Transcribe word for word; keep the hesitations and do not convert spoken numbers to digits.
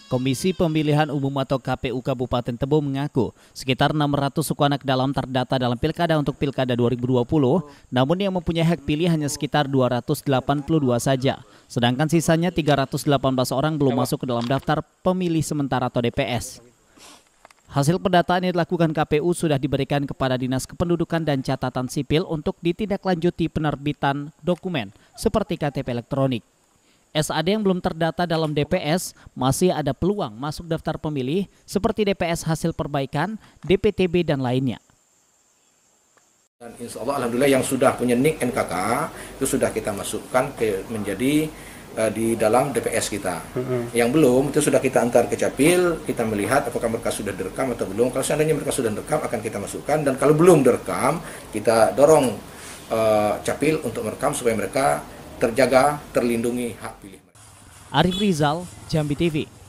Komisi Pemilihan Umum atau K P U Kabupaten Tebo mengaku sekitar enam ratus suku anak dalam terdata dalam pilkada untuk pilkada dua ribu dua puluh, namun yang mempunyai hak pilih hanya sekitar dua ratus delapan puluh dua saja. Sedangkan sisanya tiga ratus delapan belas orang belum masuk ke dalam daftar pemilih sementara atau D P S. Hasil pendataan yang dilakukan K P U sudah diberikan kepada Dinas Kependudukan dan Catatan Sipil untuk ditindaklanjuti penerbitan dokumen seperti K T P elektronik. S A D yang belum terdata dalam D P S masih ada peluang masuk daftar pemilih seperti D P S hasil perbaikan, D P T B, dan lainnya. Dan insya Allah alhamdulillah yang sudah punya nik N K K itu sudah kita masukkan ke menjadi uh, di dalam D P S kita. Mm-hmm. Yang belum itu sudah kita antar ke Capil, kita melihat apakah mereka sudah direkam atau belum. Kalau seandainya mereka sudah direkam akan kita masukkan, dan kalau belum direkam kita dorong uh, Capil untuk merekam supaya mereka terjaga, terlindungi hak pilih mereka. Arif Rizal, Jambi T V.